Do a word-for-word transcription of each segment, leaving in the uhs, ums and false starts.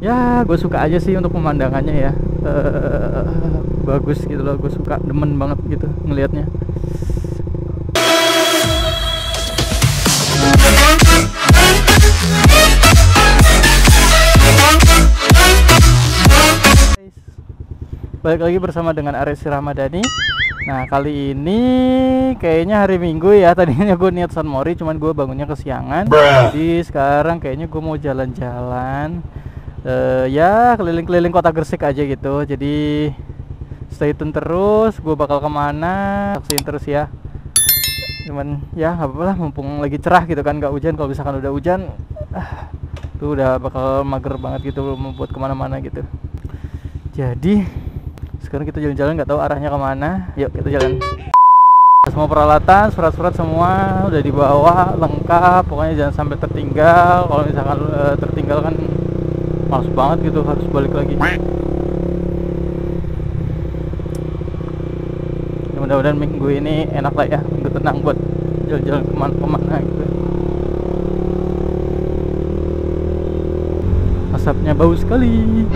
Ya gue suka aja sih untuk pemandangannya ya. Uh, bagus gitu loh, gue suka, demen banget gitu ngelihatnya. Balik lagi bersama dengan Aresi Ramadhani. Nah kali ini kayaknya hari Minggu ya. Tadinya gue niat San Mori, cuman gue bangunnya kesiangan. Jadi sekarang kayaknya gue mau jalan-jalan, uh, ya keliling-keliling kota Gresik aja gitu. Jadi stay tune terus, gue bakal kemana saksiin terus ya. Cuman ya nggak apa-apa lah, mumpung lagi cerah gitu kan, nggak hujan. Kalau misalkan udah hujan, ah, tuh udah bakal mager banget gitu belum membuat kemana-mana gitu. Jadi sekarang kita jalan-jalan, nggak tahu arahnya kemana. Yuk kita jalan. Semua peralatan, surat-surat semua udah dibawa lengkap. Pokoknya jangan sampai tertinggal. Kalau misalkan uh, tertinggal kan males banget gitu, harus balik lagi. Ya, mudah-mudahan minggu ini enak lah ya, minggu tenang buat jalan-jalan kemana-kemana gitu. Asapnya bau sekali.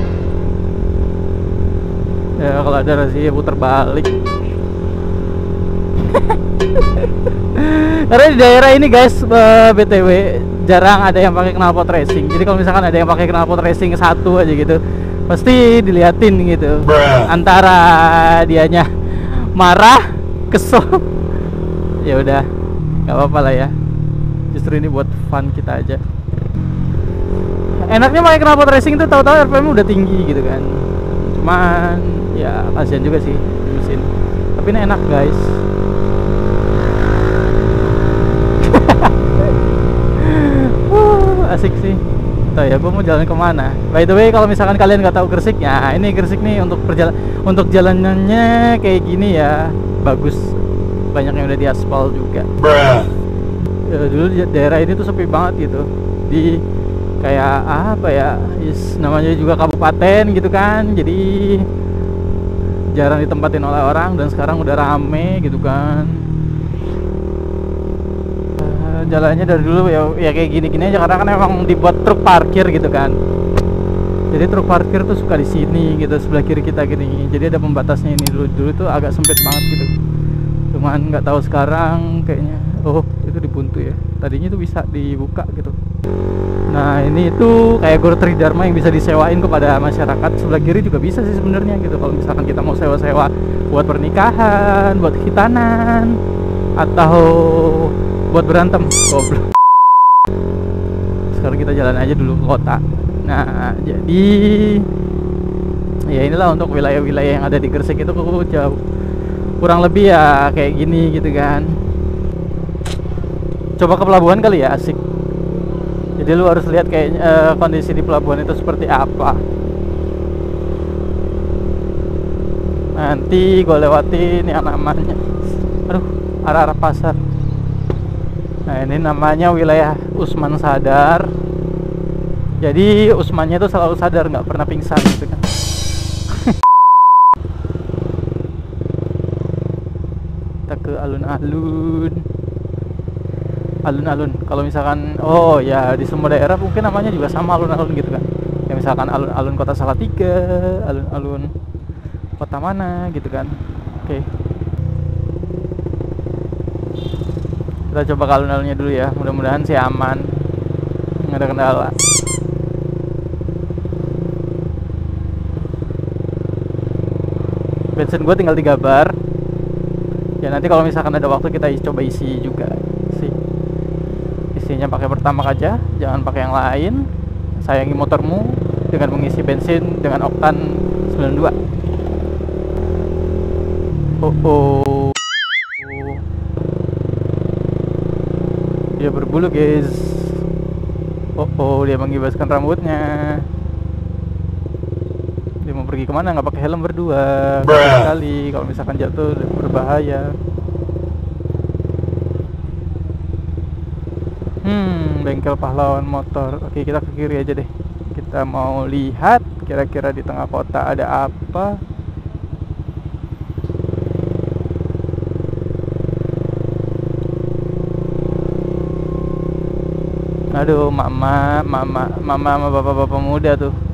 Ya kalau ada razia putar balik. Karena di daerah ini guys, uh, B T W jarang ada yang pakai knalpot racing. Jadi kalau misalkan ada yang pakai knalpot racing satu aja gitu, pasti diliatin gitu. Bruh. Antara dianya marah, kesel, ya udah nggak apa-apa lah ya. Justru ini buat fun kita aja. Enaknya pakai knalpot racing tuh tahu-tahu R P M udah tinggi gitu kan. Cuman ya kasihan juga sih mesin, tapi ini enak guys. uh, asik sih. Tuh ya, gue mau jalan kemana. By the way, kalau misalkan kalian nggak tahu Gresik ya, ini Gresik nih untuk perjalanan, untuk jalanannya kayak gini ya, bagus, banyak yang udah diaspal juga. Ya, dulu daerah ini tuh sepi banget gitu, di kayak apa ya, is, namanya juga kabupaten gitu kan, jadi jarang ditempatin oleh orang. Dan sekarang udah rame gitu kan. uh, jalannya dari dulu ya, ya kayak gini-gini aja, karena kan emang dibuat truk parkir gitu kan. Jadi truk parkir tuh suka di sini gitu, sebelah kiri kita gini. Jadi ada pembatasnya ini, dulu dulu tuh agak sempit banget gitu. Cuman nggak tahu sekarang kayaknya, oh itu dibuntu ya, tadinya tuh bisa dibuka gitu. Nah ini tuh kayak Gor Tridharma yang bisa disewain kepada masyarakat. Sebelah kiri juga bisa sih sebenarnya gitu, kalau misalkan kita mau sewa-sewa buat pernikahan, buat khitanan, atau buat berantem. Goblok. Sekarang kita jalan aja dulu ke kota. Nah jadi ya inilah untuk wilayah-wilayah yang ada di Gresik itu jauh, kurang lebih ya kayak gini gitu kan. Coba ke pelabuhan kali ya, asik. Jadi lu harus lihat kayak uh, kondisi di pelabuhan itu seperti apa. Nanti gue lewatin yang namanya, aduh, arah-arah pasar. Nah ini namanya wilayah Usman Sadar. Jadi Usmannya itu selalu sadar, nggak pernah pingsan gitu kan. Kita ke alun-alun. Alun-alun, kalau misalkan, oh ya di semua daerah mungkin namanya juga sama, alun-alun gitu kan. Ya misalkan alun-alun kota Salatiga, alun-alun kota mana gitu kan. Oke, kita coba ke alun-alunnya dulu ya, mudah-mudahan sih aman, nggak ada kendala. Bensin gue tinggal tiga bar. Ya nanti kalau misalkan ada waktu kita coba isi juga sih. Isinya pakai pertamax aja, jangan pakai yang lain. Sayangi motormu dengan mengisi bensin dengan oktan sembilan puluh dua. Oh oh, dia berbulu guys. Oh oh, dia mengibaskan rambutnya. Dia mau pergi kemana? Nggak pakai helm berdua sekali. Kalau misalkan jatuh berbahaya. Hmm, bengkel pahlawan motor. Oke, kita ke kiri aja deh. Kita mau lihat kira-kira di tengah kota ada apa. Aduh, mama, mama, mama sama bapak-bapak muda tuh.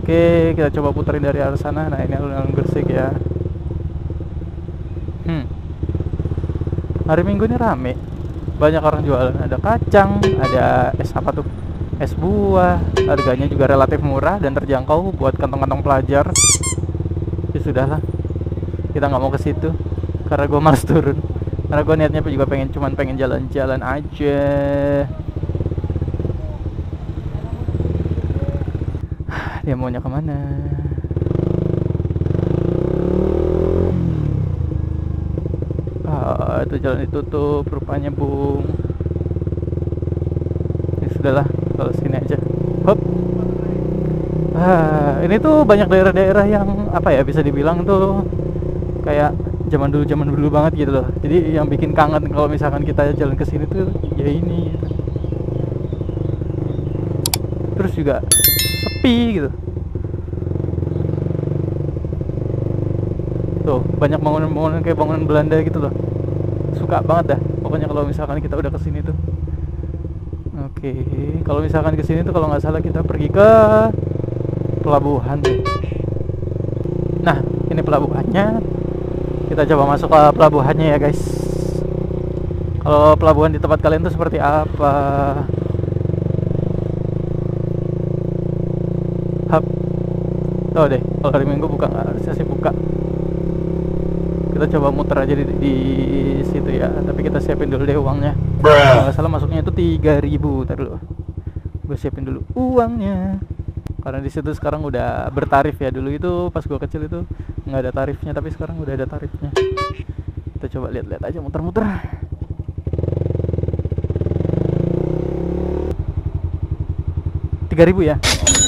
Oke, kita coba puterin dari arah sana. Nah, ini alun-alun Gresik ya. Hmm. Hari Minggu ini rame. Banyak orang jualan. Ada kacang, ada es apa tuh? Es buah. Harganya juga relatif murah dan terjangkau buat kantong-kantong pelajar. Ya sudahlah. Kita nggak mau ke situ karena gue malas turun. Karena gue niatnya juga pengen cuman pengen jalan-jalan aja. Dia maunya kemana? Ah, itu jalan ditutup rupanya, Bung. Ya sudahlah, kalau sini aja. Hop. Ah, ini tuh banyak daerah-daerah yang apa ya, bisa dibilang tuh kayak zaman dulu zaman dulu banget gitu loh. Jadi yang bikin kangen kalau misalkan kita jalan ke sini tuh ya ini. Terus juga sepi gitu. Tuh, banyak bangunan-bangunan kayak bangunan Belanda gitu loh. Suka banget dah. Pokoknya kalau misalkan kita udah kesini tuh. Oke, kalau misalkan kesini tuh kalau nggak salah kita pergi ke pelabuhan deh. Nah, ini pelabuhannya. Kita coba masuk ke pelabuhannya ya guys. Kalau pelabuhan di tempat kalian tuh seperti apa? Hap. Tuh deh, kalau hari Minggu buka nggak? Harusnya sih buka. Kita coba muter aja di, di situ ya. Tapi kita siapin dulu deh uangnya. Kalau nggak salah masuknya itu tiga ribu. Ntar dulu. Gue siapin dulu uangnya. Karena di situ sekarang udah bertarif ya. Dulu itu pas gue kecil itu nggak ada tarifnya, tapi sekarang udah ada tarifnya. Kita coba lihat-lihat aja, muter-muter. Tiga ribu ya.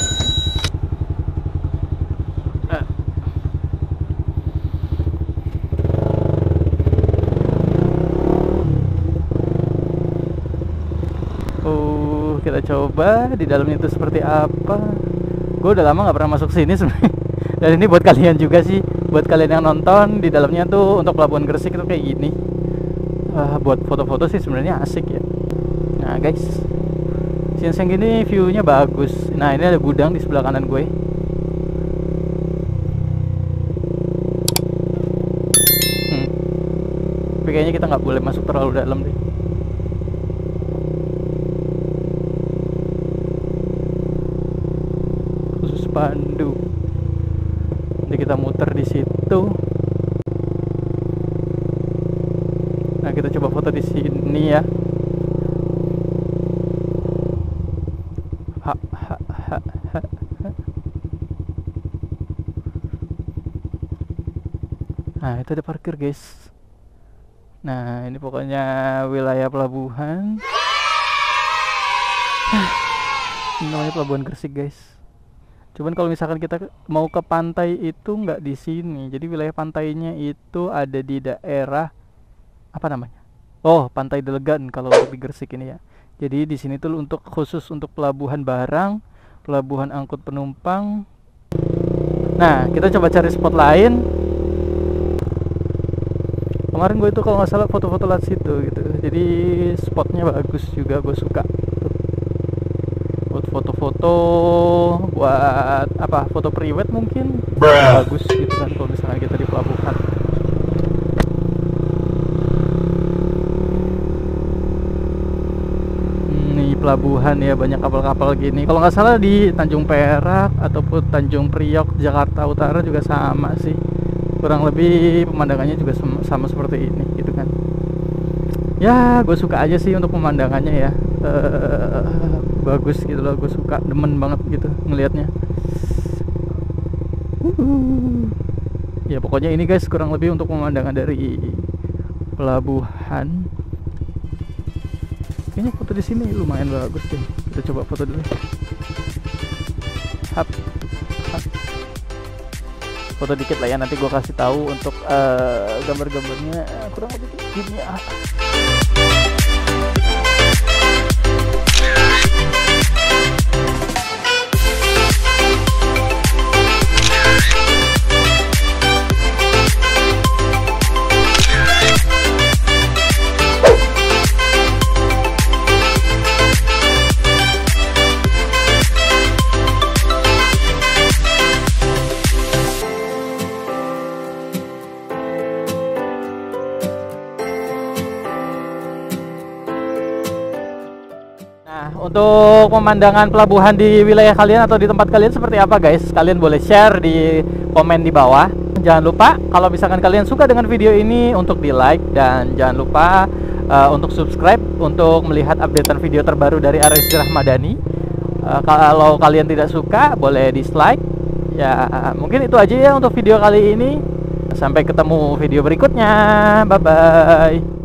Oh, kita coba di dalamnya itu seperti apa. Gue udah lama nggak pernah masuk sini sebenarnya. Dan ini buat kalian juga sih, buat kalian yang nonton, di dalamnya tuh untuk Pelabuhan Gresik itu kayak gini. Uh, buat foto-foto sih sebenarnya asik ya. Nah guys, siang-siang gini view-nya bagus. Nah ini ada gudang di sebelah kanan gue. Hmm. Tapi kayaknya kita nggak boleh masuk terlalu dalam deh. Khusus pandu. Nanti kita muter di situ. Nah, kita coba foto di sini ya. Ha, ha, ha, ha, ha. Nah, itu ada parkir, guys. Nah, ini pokoknya wilayah pelabuhan. Ini namanya Pelabuhan Gresik, guys. Cuman kalau misalkan kita mau ke pantai itu nggak di sini. Jadi wilayah pantainya itu ada di daerah apa namanya? Oh, Pantai Delegan kalau untuk di Gresik ini ya. Jadi di sini tuh untuk khusus untuk pelabuhan barang, pelabuhan angkut penumpang. Nah, kita coba cari spot lain. Kemarin gue itu kalau nggak salah foto-foto lewat situ gitu. Jadi spotnya bagus juga, gue suka. Buat foto-foto, buat apa, foto priwet mungkin bagus gitu kan kalau misalnya kita di pelabuhan. Ini pelabuhan ya, banyak kapal-kapal gini. Kalau nggak salah di Tanjung Perak ataupun Tanjung Priok Jakarta Utara juga sama sih, kurang lebih pemandangannya juga sama, sama seperti ini gitu kan. Ya gue suka aja sih untuk pemandangannya ya. Uh, bagus gitu loh, gue suka, demen banget gitu ngelihatnya. uh. Ya pokoknya ini guys kurang lebih untuk pemandangan dari pelabuhan. Kayaknya foto di sini lumayan bagus deh. Kita coba foto dulu. Hap, hap. Foto dikit lah ya, nanti gue kasih tahu untuk uh, gambar-gambarnya kurang lebih gini ya. Untuk pemandangan pelabuhan di wilayah kalian atau di tempat kalian seperti apa guys? Kalian boleh share di komen di bawah. Jangan lupa kalau misalkan kalian suka dengan video ini untuk di like, dan jangan lupa uh, untuk subscribe untuk melihat updatean video terbaru dari Areshi Rahmadani. uh, Kalau kalian tidak suka boleh dislike. Ya mungkin itu aja ya untuk video kali ini. Sampai ketemu video berikutnya. Bye bye.